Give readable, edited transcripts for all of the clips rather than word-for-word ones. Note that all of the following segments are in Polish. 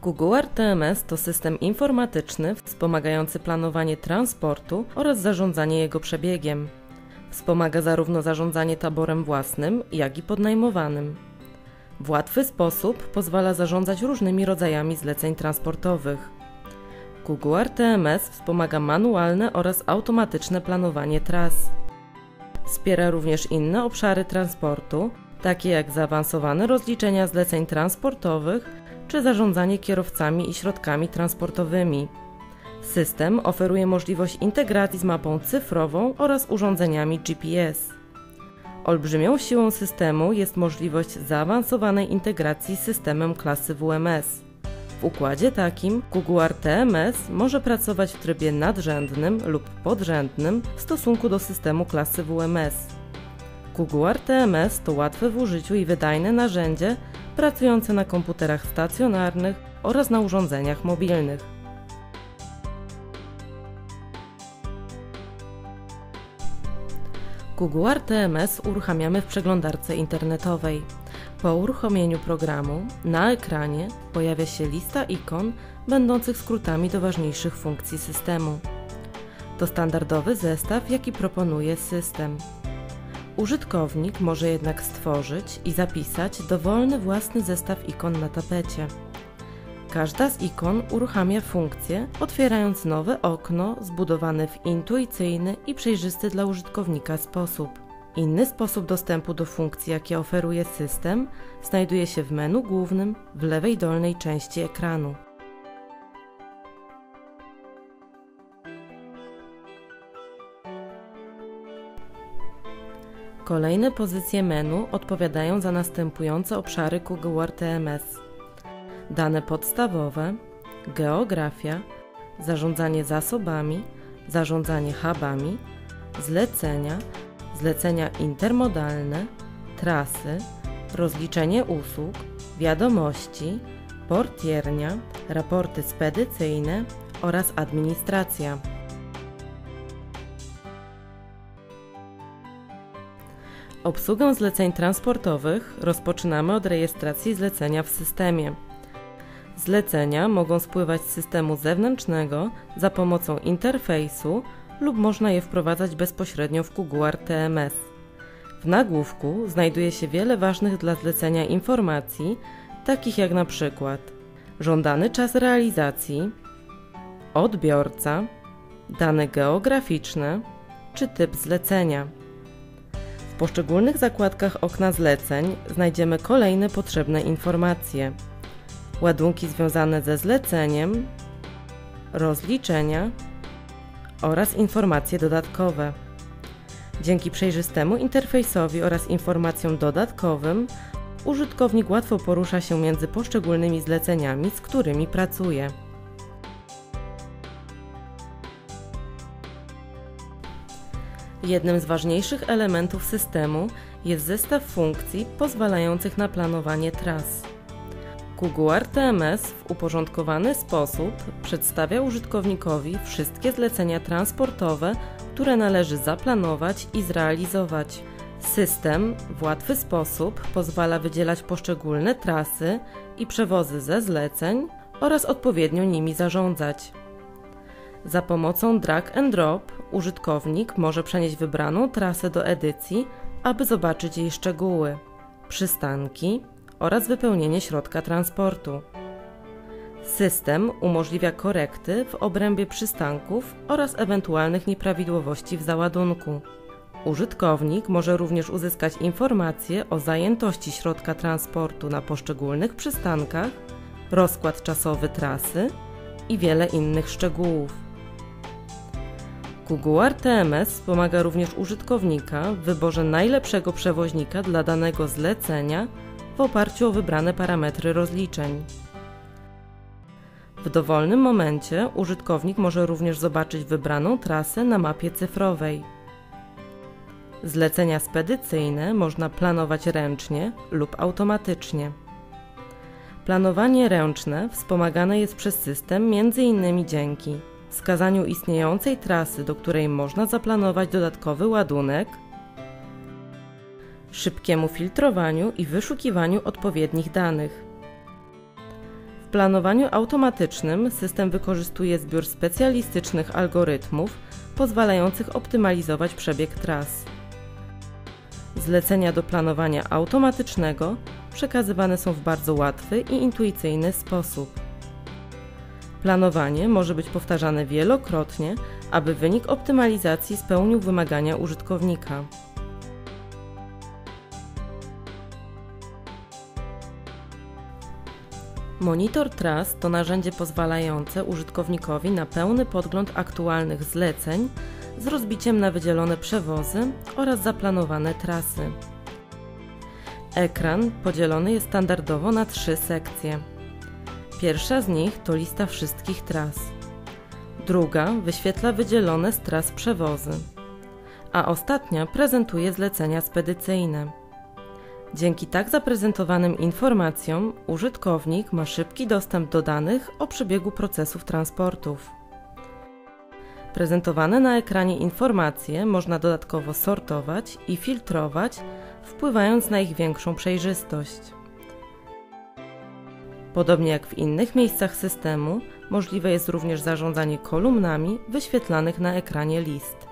Kuguar TMS to system informatyczny wspomagający planowanie transportu oraz zarządzanie jego przebiegiem. Wspomaga zarówno zarządzanie taborem własnym, jak i podnajmowanym. W łatwy sposób pozwala zarządzać różnymi rodzajami zleceń transportowych. Kuguar TMS wspomaga manualne oraz automatyczne planowanie tras. Wspiera również inne obszary transportu, takie jak zaawansowane rozliczenia zleceń transportowych czy zarządzanie kierowcami i środkami transportowymi. System oferuje możliwość integracji z mapą cyfrową oraz urządzeniami GPS. Olbrzymią siłą systemu jest możliwość zaawansowanej integracji z systemem klasy WMS. W układzie takim Kuguar TMS może pracować w trybie nadrzędnym lub podrzędnym w stosunku do systemu klasy WMS. Kuguar TMS to łatwe w użyciu i wydajne narzędzie pracujące na komputerach stacjonarnych oraz na urządzeniach mobilnych. Kuguar TMS uruchamiamy w przeglądarce internetowej. Po uruchomieniu programu na ekranie pojawia się lista ikon będących skrótami do ważniejszych funkcji systemu. To standardowy zestaw, jaki proponuje system. Użytkownik może jednak stworzyć i zapisać dowolny własny zestaw ikon na tapecie. Każda z ikon uruchamia funkcję, otwierając nowe okno zbudowane w intuicyjny i przejrzysty dla użytkownika sposób. Inny sposób dostępu do funkcji, jakie oferuje system, znajduje się w menu głównym w lewej dolnej części ekranu. Kolejne pozycje menu odpowiadają za następujące obszary Kuguar TMS: dane podstawowe, geografia, zarządzanie zasobami, zarządzanie hubami, zlecenia, zlecenia intermodalne, trasy, rozliczenie usług, wiadomości, portiernia, raporty spedycyjne oraz administracja. Obsługę zleceń transportowych rozpoczynamy od rejestracji zlecenia w systemie. Zlecenia mogą spływać z systemu zewnętrznego za pomocą interfejsu lub można je wprowadzać bezpośrednio w Kuguar TMS. W nagłówku znajduje się wiele ważnych dla zlecenia informacji, takich jak na przykład żądany czas realizacji, odbiorca, dane geograficzne czy typ zlecenia. W poszczególnych zakładkach okna zleceń znajdziemy kolejne potrzebne informacje: ładunki związane ze zleceniem, rozliczenia oraz informacje dodatkowe. Dzięki przejrzystemu interfejsowi oraz informacjom dodatkowym użytkownik łatwo porusza się między poszczególnymi zleceniami, z którymi pracuje. Jednym z ważniejszych elementów systemu jest zestaw funkcji pozwalających na planowanie tras. Kuguar TMS w uporządkowany sposób przedstawia użytkownikowi wszystkie zlecenia transportowe, które należy zaplanować i zrealizować. System w łatwy sposób pozwala wydzielać poszczególne trasy i przewozy ze zleceń oraz odpowiednio nimi zarządzać. Za pomocą drag and drop użytkownik może przenieść wybraną trasę do edycji, aby zobaczyć jej szczegóły, przystanki oraz wypełnienie środka transportu. System umożliwia korekty w obrębie przystanków oraz ewentualnych nieprawidłowości w załadunku. Użytkownik może również uzyskać informacje o zajętości środka transportu na poszczególnych przystankach, rozkład czasowy trasy i wiele innych szczegółów. Kuguar TMS wspomaga również użytkownika w wyborze najlepszego przewoźnika dla danego zlecenia w oparciu o wybrane parametry rozliczeń. W dowolnym momencie użytkownik może również zobaczyć wybraną trasę na mapie cyfrowej. Zlecenia spedycyjne można planować ręcznie lub automatycznie. Planowanie ręczne wspomagane jest przez system m.in. dzięki wskazaniu istniejącej trasy, do której można zaplanować dodatkowy ładunek, szybkiemu filtrowaniu i wyszukiwaniu odpowiednich danych. W planowaniu automatycznym system wykorzystuje zbiór specjalistycznych algorytmów pozwalających optymalizować przebieg tras. Zlecenia do planowania automatycznego przekazywane są w bardzo łatwy i intuicyjny sposób. Planowanie może być powtarzane wielokrotnie, aby wynik optymalizacji spełnił wymagania użytkownika. Monitor tras to narzędzie pozwalające użytkownikowi na pełny podgląd aktualnych zleceń z rozbiciem na wydzielone przewozy oraz zaplanowane trasy. Ekran podzielony jest standardowo na 3 sekcje. Pierwsza z nich to lista wszystkich tras. Druga wyświetla wydzielone z tras przewozy, a ostatnia prezentuje zlecenia spedycyjne. Dzięki tak zaprezentowanym informacjom użytkownik ma szybki dostęp do danych o przebiegu procesów transportów. Prezentowane na ekranie informacje można dodatkowo sortować i filtrować, wpływając na ich większą przejrzystość. Podobnie jak w innych miejscach systemu, możliwe jest również zarządzanie kolumnami wyświetlanych na ekranie list.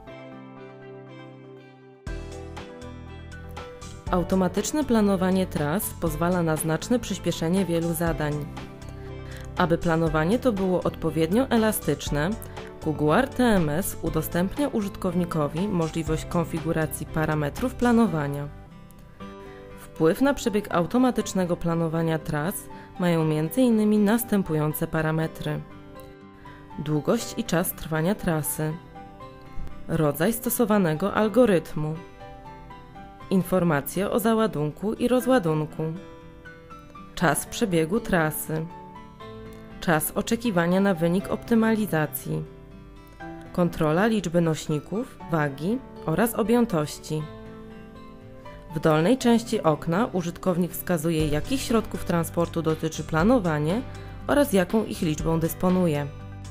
Automatyczne planowanie tras pozwala na znaczne przyspieszenie wielu zadań. Aby planowanie to było odpowiednio elastyczne, Kuguar TMS udostępnia użytkownikowi możliwość konfiguracji parametrów planowania. Wpływ na przebieg automatycznego planowania tras mają m.in. następujące parametry: długość i czas trwania trasy, rodzaj stosowanego algorytmu, informacje o załadunku i rozładunku, czas przebiegu trasy, czas oczekiwania na wynik optymalizacji, kontrola liczby nośników, wagi oraz objętości. W dolnej części okna użytkownik wskazuje, jakich środków transportu dotyczy planowanie oraz jaką ich liczbą dysponuje.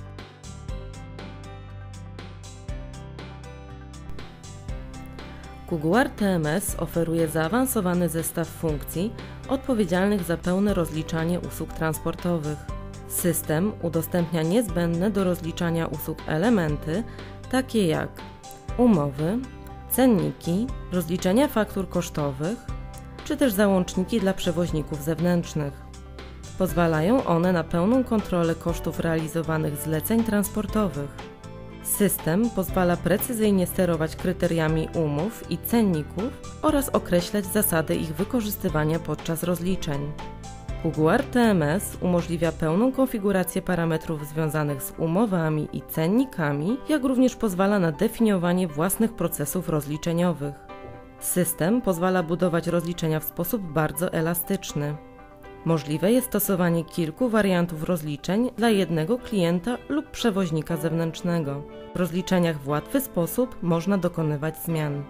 Kuguar TMS oferuje zaawansowany zestaw funkcji odpowiedzialnych za pełne rozliczanie usług transportowych. System udostępnia niezbędne do rozliczania usług elementy, takie jak umowy, cenniki, rozliczenia faktur kosztowych, czy też załączniki dla przewoźników zewnętrznych. Pozwalają one na pełną kontrolę kosztów realizowanych zleceń transportowych. System pozwala precyzyjnie sterować kryteriami umów i cenników oraz określać zasady ich wykorzystywania podczas rozliczeń. Kuguar TMS umożliwia pełną konfigurację parametrów związanych z umowami i cennikami, jak również pozwala na definiowanie własnych procesów rozliczeniowych. System pozwala budować rozliczenia w sposób bardzo elastyczny. Możliwe jest stosowanie kilku wariantów rozliczeń dla jednego klienta lub przewoźnika zewnętrznego. W rozliczeniach w łatwy sposób można dokonywać zmian.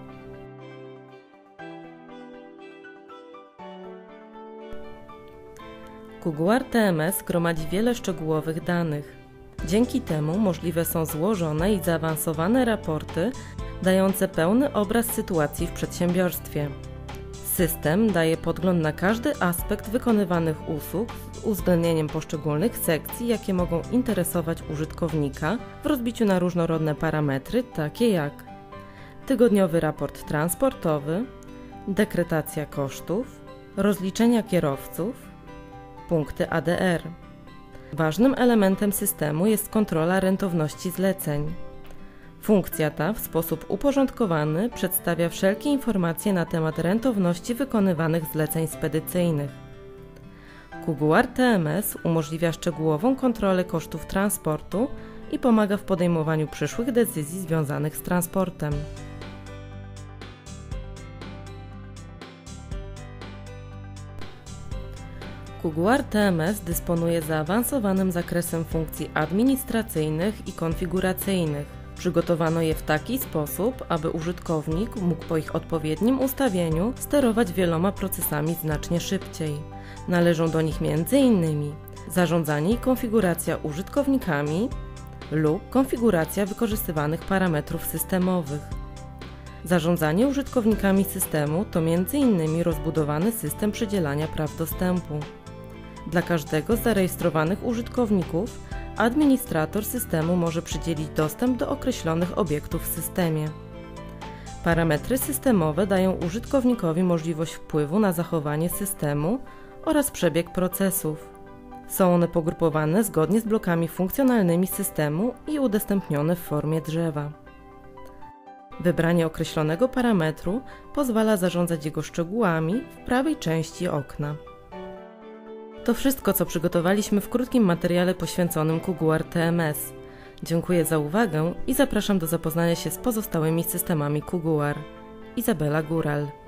Kuguar TMS gromadzi wiele szczegółowych danych. Dzięki temu możliwe są złożone i zaawansowane raporty dające pełny obraz sytuacji w przedsiębiorstwie. System daje podgląd na każdy aspekt wykonywanych usług z uwzględnieniem poszczególnych sekcji, jakie mogą interesować użytkownika w rozbiciu na różnorodne parametry, takie jak tygodniowy raport transportowy, dekretacja kosztów, rozliczenia kierowców, punkty ADR. Ważnym elementem systemu jest kontrola rentowności zleceń. Funkcja ta w sposób uporządkowany przedstawia wszelkie informacje na temat rentowności wykonywanych zleceń spedycyjnych. Kuguar TMS umożliwia szczegółową kontrolę kosztów transportu i pomaga w podejmowaniu przyszłych decyzji związanych z transportem. Kuguar TMS dysponuje zaawansowanym zakresem funkcji administracyjnych i konfiguracyjnych. Przygotowano je w taki sposób, aby użytkownik mógł po ich odpowiednim ustawieniu sterować wieloma procesami znacznie szybciej. Należą do nich m.in. zarządzanie i konfiguracja użytkownikami lub konfiguracja wykorzystywanych parametrów systemowych. Zarządzanie użytkownikami systemu to m.in. rozbudowany system przydzielania praw dostępu. Dla każdego z zarejestrowanych użytkowników administrator systemu może przydzielić dostęp do określonych obiektów w systemie. Parametry systemowe dają użytkownikowi możliwość wpływu na zachowanie systemu oraz przebieg procesów. Są one pogrupowane zgodnie z blokami funkcjonalnymi systemu i udostępnione w formie drzewa. Wybranie określonego parametru pozwala zarządzać jego szczegółami w prawej części okna. To wszystko, co przygotowaliśmy w krótkim materiale poświęconym Kuguar TMS. Dziękuję za uwagę i zapraszam do zapoznania się z pozostałymi systemami Kuguar. Izabela Góral.